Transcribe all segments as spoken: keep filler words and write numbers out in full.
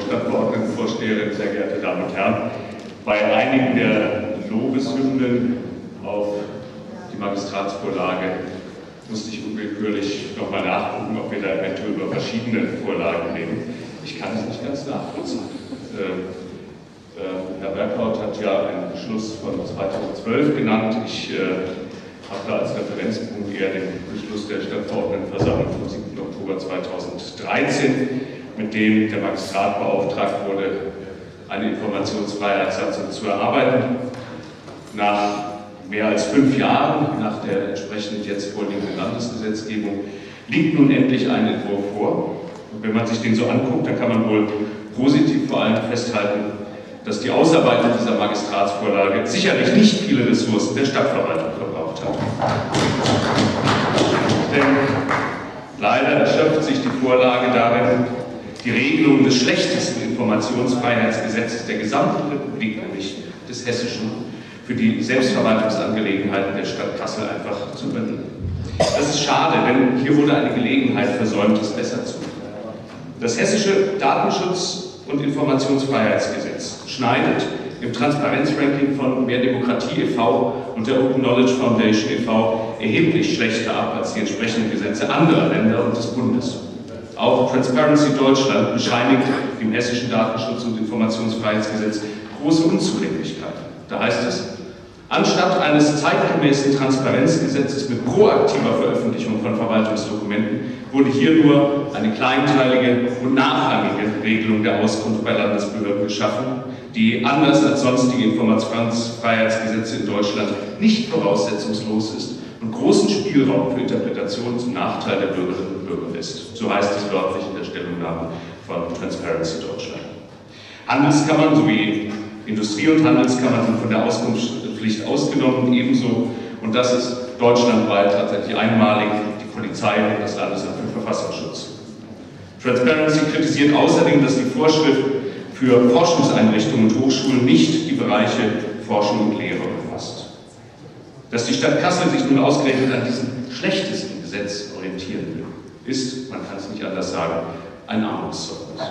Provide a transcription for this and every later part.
Stadtverordnetenvorsteherin, sehr geehrte Damen und Herren. Bei einigen der Lobeshymnen auf die Magistratsvorlage musste ich unwillkürlich nochmal nachgucken, ob wir da eventuell über verschiedene Vorlagen reden. Ich kann es nicht ganz nachvollziehen. Äh, äh, Herr Berghaut hat ja einen Beschluss von zweitausendzwölf genannt. Ich äh, habe da als Referenzpunkt eher den Beschluss der Stadtverordnetenversammlung vom siebten Oktober zweitausenddreizehn, mit dem der Magistrat beauftragt wurde, eine Informationsfreiheitssatzung zu erarbeiten. Nach mehr als fünf Jahren, nach der entsprechend jetzt vorliegenden Landesgesetzgebung, liegt nun endlich ein Entwurf vor. Und wenn man sich den so anguckt, dann kann man wohl positiv vor allem festhalten, dass die Ausarbeitung dieser Magistratsvorlage sicherlich nicht viele Ressourcen der Stadtverwaltung verbraucht hat. Denn leider erschöpft sich die Vorlage darin, die Regelung des schlechtesten Informationsfreiheitsgesetzes der gesamten Republik, nämlich des Hessischen, für die Selbstverwaltungsangelegenheiten der Stadt Kassel einfach zu übernehmen. Das ist schade, denn hier wurde eine Gelegenheit versäumt, es besser zu machen. Das Hessische Datenschutz- und Informationsfreiheitsgesetz schneidet im Transparenzranking von Mehr Demokratie e V und der Open Knowledge Foundation e V erheblich schlechter ab als die entsprechenden Gesetze anderer Länder und des Bundes. Auch Transparency Deutschland bescheinigt dem Hessischen Datenschutz- und Informationsfreiheitsgesetz große Unzulänglichkeiten. Da heißt es, anstatt eines zeitgemäßen Transparenzgesetzes mit proaktiver Veröffentlichung von Verwaltungsdokumenten wurde hier nur eine kleinteilige und nachrangige Regelung der Auskunft bei Landesbehörden geschaffen, die anders als sonstige Informationsfreiheitsgesetze in Deutschland nicht voraussetzungslos ist und großen Spielraum für Interpretationen zum Nachteil der Bürgerinnen und Bürger lässt. So heißt es wörtlich in der Stellungnahme von Transparency Deutschland. Handelskammern sowie Industrie- und Handelskammern sind von der Auskunftspflicht ausgenommen, ebenso, und das ist deutschlandweit tatsächlich einmalig, die Polizei und das Landesamt für Verfassungsschutz. Transparency kritisiert außerdem, dass die Vorschrift für Forschungseinrichtungen und Hochschulen nicht die Bereiche Forschung und Lehre umfasst. Dass die Stadt Kassel sich nun ausgerechnet an diesem schlechtesten Gesetz orientieren will, ist, man kann es nicht anders sagen, ein Armutszeugnis.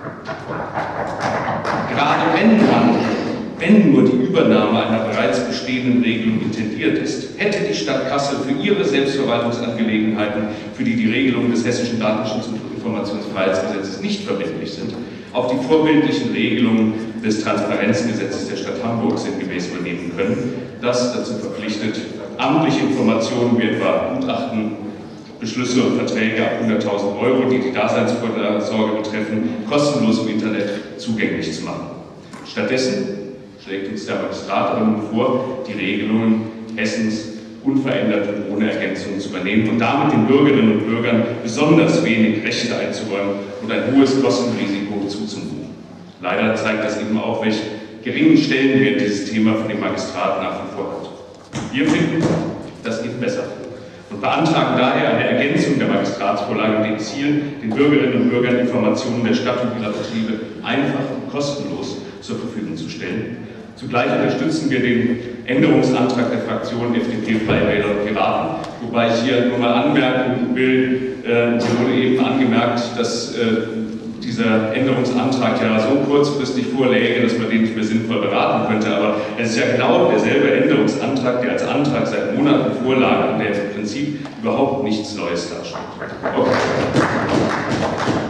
Gerade wenn man, wenn nur die Übernahme einer bereits bestehenden Regelung intendiert ist, hätte die Stadt Kassel für ihre Selbstverwaltungsangelegenheiten, für die die Regelungen des Hessischen Datenschutz- und Informationsfreiheitsgesetzes nicht verbindlich sind, auch die vorbildlichen Regelungen des Transparenzgesetzes der Stadt Hamburg sinngemäß übernehmen können, das dazu verpflichtet, amtliche Informationen wie etwa Gutachten, Beschlüsse und Verträge ab hunderttausend Euro, die die Daseinsvorsorge betreffen, kostenlos im Internet zugänglich zu machen. Stattdessen schlägt uns der Magistrat aber nun vor, die Regelungen Hessens unverändert und ohne Ergänzungen zu übernehmen und damit den Bürgerinnen und Bürgern besonders wenig Rechte einzuräumen und ein hohes Kostenrisiko zuzumuten. Leider zeigt das eben auch, welch geringen Stellenwert dieses Thema für den Magistrat nach wie vor hat. Wir finden, das geht besser und beantragen daher eine Ergänzung der Magistratsvorlage mit dem Ziel, den Bürgerinnen und Bürgern Informationen der Stadt und ihrer Betriebe einfach und kostenlos zur Verfügung zu stellen. Zugleich unterstützen wir den Änderungsantrag der Fraktionen F D P, Freie Wähler und Piraten, wobei ich hier nur mal anmerken will, äh, es wurde eben angemerkt, dass äh, dieser Änderungsantrag ja so kurzfristig vorläge, dass man den nicht mehr sinnvoll beraten könnte, aber es ist ja genau derselbe Änderungsantrag, der als Antrag seit Monaten vorlag und der im Prinzip überhaupt nichts Neues darstellt. Okay.